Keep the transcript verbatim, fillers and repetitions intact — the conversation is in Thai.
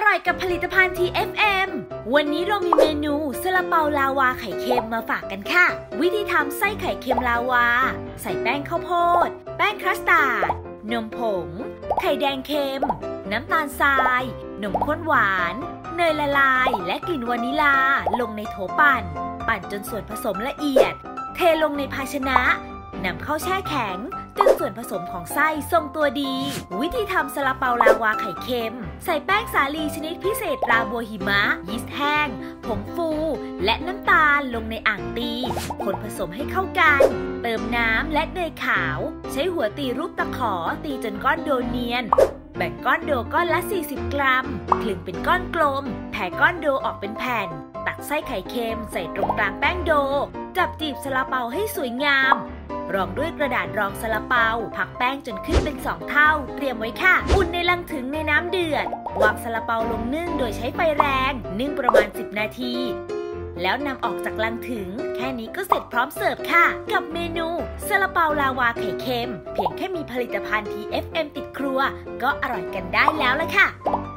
ร่อยกับผลิตภัณฑ์ ที เอฟ เอ็ม วันนี้เรามีเมนูซาลาเปาลาวาไข่เค็มมาฝากกันค่ะวิธีทำไส้ไข่เค็มลาวาใส่แป้งข้าวโพดแป้งคัสตาร์ดนมผงไข่แดงเค็มน้ำตาลทรายนมข้นหวานเนยละลายและกลิ่นวานิลาลงในโถปั่นปั่นจนส่วนผสมละเอียดเทลงในภาชนะนำเข้าแช่แข็งจนส่วนผสมของไส้ทรงตัวดีวิธีทำซาลาเปาลาวาไข่เค็มใส่แป้งสาลีชนิดพิเศษราบัวหิมะยีสต์แห้งผงฟูและน้ำตาลลงในอ่างตีคนผสมให้เข้ากันเติมน้ำและเนยขาวใช้หัวตีรูปตะขอตีจนก้อนโดเนียนแบ่งก้อนโดก้อนละสี่สิบกรัมคลึงเป็นก้อนกลมแผ่ก้อนโดออกเป็นแผ่นตักไส้ไข่เค็มใส่ตรงกลางแป้งโดจับจีบซาลาเปาให้สวยงามรองด้วยกระดาษรองซาลาเปาพักแป้งจนขึ้นเป็นสองเท่าเตรียมไว้ค่ะอุ่นในลังถึงในน้ำเดือดวางซาลาเปาลงนึ่งโดยใช้ไฟแรงนึ่งประมาณสิบนาทีแล้วนำออกจากลังถึงแค่นี้ก็เสร็จพร้อมเสิร์ฟค่ะกับเมนูซาลาเปาลาวาไข่เค็มเพียงแค่มีผลิตภัณฑ์ ที เอฟ เอ็ม ติดครัวก็อร่อยกันได้แล้วละค่ะ